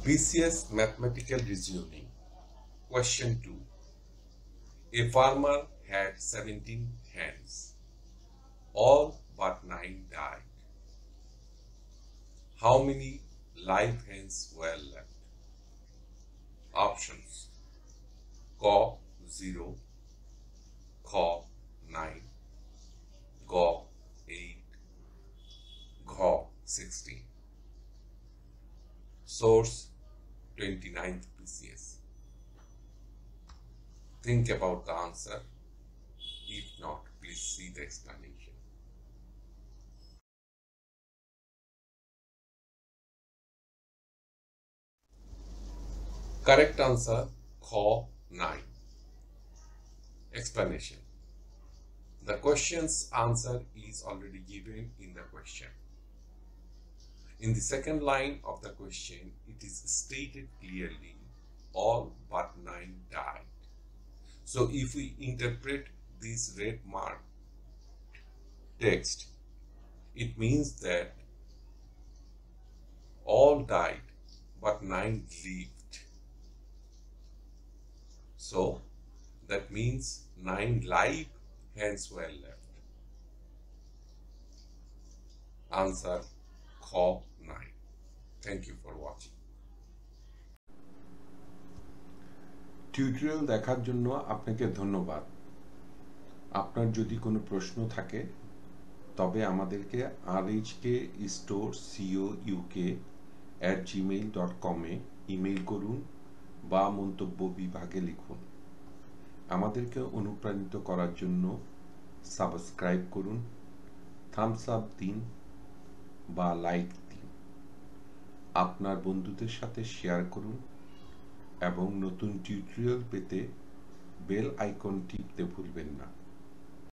BCS Mathematical Reasoning. Question 2. A farmer had 17 hens. All but 9 died. How many live hens were left? Options: Q 0, Q 9, G 8, G 16. Source: 29th BCS. Think about the answer. If not, please see the explanation. Correct answer: Q 9. Explanation. The question's answer is already given in the question. In the second line of the question, it is stated clearly, all but 9 died. So if we interpret this red mark text, it means that all died but 9 lived. So that means 9 live hens were left. Answer: Q 9. Thank you for watching. Tutorial দেখার জন্য আপনাকে ধন্যবাদ। আপনার যদি কোনো প্রশ্ন থাকে তবে আমাদেরকে rhkstorecouk@gmail.com এ ইমেইল করুন বা মন্তব্য বিভাগে লিখুন। আমাদেরকে অনুপ্রাণিত করার জন্য সাবস্ক্রাইব করুন, থামস আপ দিন বা লাইক দিন। আপনার বন্ধুদের সাথে শেয়ার করুন এবং নতুন টিউটোরিয়াল পেতে বেল আইকন টিপতে ভুলবেন না।